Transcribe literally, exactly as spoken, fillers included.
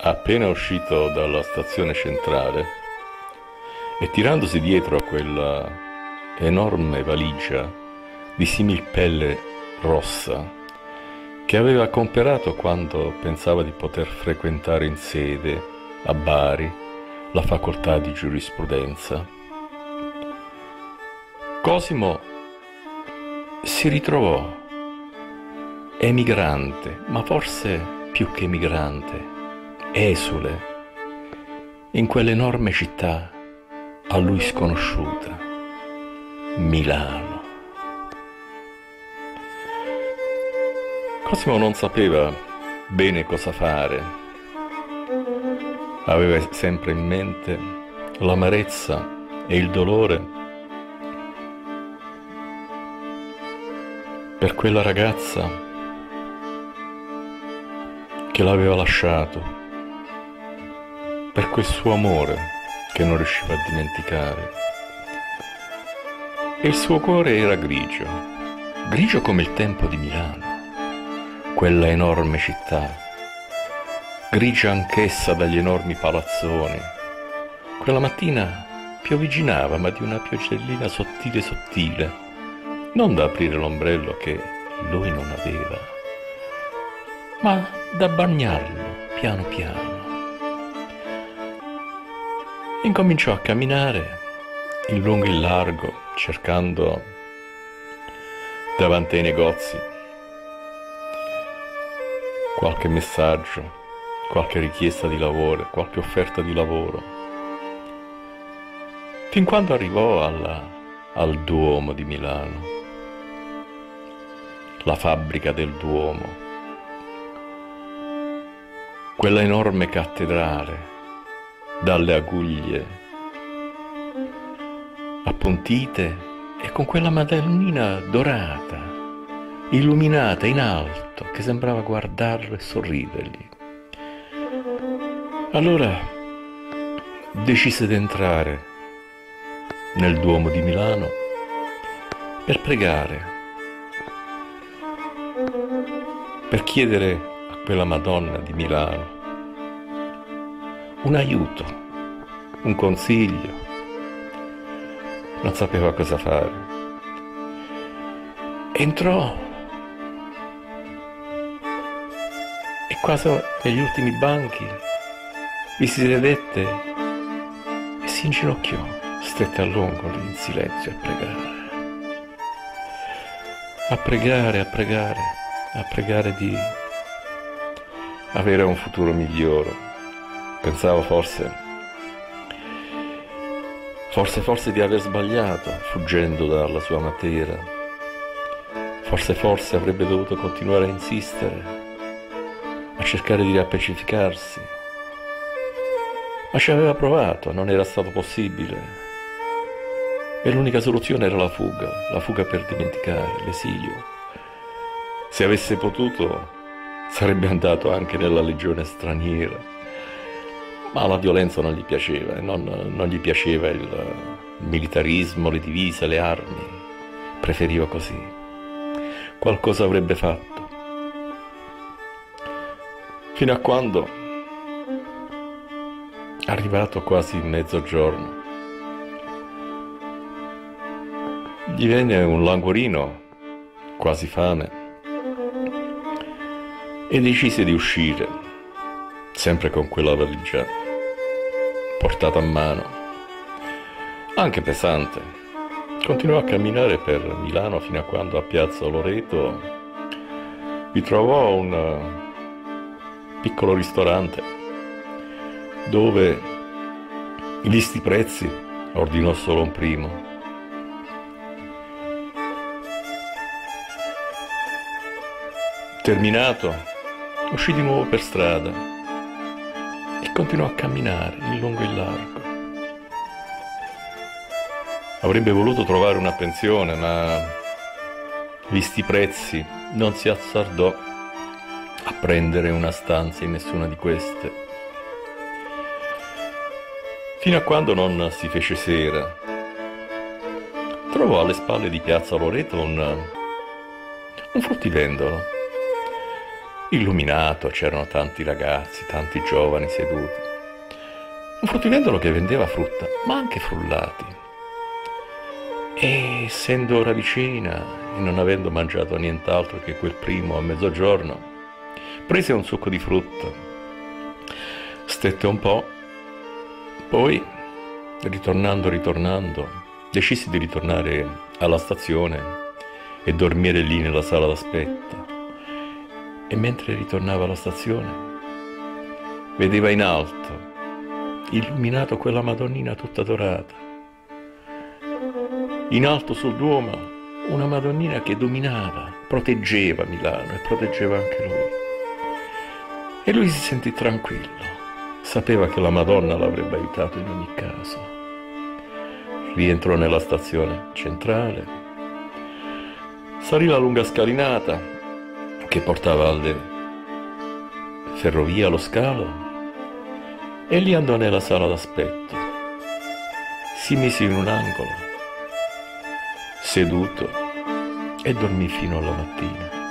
Appena uscito dalla stazione centrale e tirandosi dietro a quella enorme valigia di similpelle rossa che aveva comperato quando pensava di poter frequentare in sede a Bari la facoltà di giurisprudenza, Cosimo si ritrovò emigrante, ma forse più che emigrante, esule, in quell'enorme città a lui sconosciuta, Milano. Cosimo non sapeva bene cosa fare, aveva sempre in mente l'amarezza e il dolore per quella ragazza che l'aveva lasciato, per quel suo amore che non riusciva a dimenticare. E il suo cuore era grigio, grigio come il tempo di Milano, quella enorme città, grigia anch'essa dagli enormi palazzoni. Quella mattina piovigginava, ma di una piogellina sottile sottile, non da aprire l'ombrello che lui non aveva, ma da bagnarlo piano piano. Incominciò a camminare in lungo e in largo, cercando davanti ai negozi qualche messaggio, qualche richiesta di lavoro, qualche offerta di lavoro, fin quando arrivò alla, al Duomo di Milano, la fabbrica del Duomo, quella enorme cattedrale dalle aguglie appuntite e con quella madonnina dorata, illuminata in alto, che sembrava guardarlo e sorridergli. Allora decise di entrare nel Duomo di Milano per pregare, per chiedere a quella Madonna di Milano un aiuto, un consiglio. Non sapeva cosa fare. Entrò e quasi negli ultimi banchi vi si sedette e si inginocchiò, stette a lungo lì in silenzio a pregare, a pregare, a pregare, a pregare di avere un futuro migliore. Pensavo forse, forse, forse di aver sbagliato fuggendo dalla sua matera. Forse, forse avrebbe dovuto continuare a insistere, a cercare di riappacificarsi. Ma ci aveva provato, non era stato possibile. E l'unica soluzione era la fuga, la fuga per dimenticare, l'esilio. Se avesse potuto, sarebbe andato anche nella legione straniera. Ma la violenza non gli piaceva, e non, non gli piaceva il militarismo, le divise, le armi. Preferiva così. Qualcosa avrebbe fatto. Fino a quando, arrivato quasi mezzogiorno, gli venne un languorino, quasi fame, e decise di uscire, sempre con quella valigia portata a mano, anche pesante. Continuò a camminare per Milano fino a quando a Piazza Loreto vi trovò un piccolo ristorante dove, visti i prezzi, ordinò solo un primo. Terminato, uscì di nuovo per strada e continuò a camminare in lungo e in largo. Avrebbe voluto trovare una pensione, ma visti i prezzi non si azzardò a prendere una stanza in nessuna di queste, fino a quando non si fece sera. Trovò alle spalle di Piazza Loreto un, un fruttivendolo illuminato, c'erano tanti ragazzi, tanti giovani seduti. Un fruttivendolo che vendeva frutta, ma anche frullati. E essendo ora vicina e non avendo mangiato nient'altro che quel primo a mezzogiorno, prese un succo di frutta, stette un po', poi, ritornando, ritornando, decisi di ritornare alla stazione e dormire lì nella sala d'aspetto. E mentre ritornava alla stazione, vedeva in alto, illuminato, quella Madonnina tutta dorata. In alto sul Duomo, una Madonnina che dominava, proteggeva Milano e proteggeva anche lui. E lui si sentì tranquillo, sapeva che la Madonna l'avrebbe aiutato in ogni caso. Rientrò nella stazione centrale, salì la lunga scalinata che portava alle ferrovie, allo scalo, e lì andò nella sala d'aspetto. Si mise in un angolo, seduto, e dormì fino alla mattina.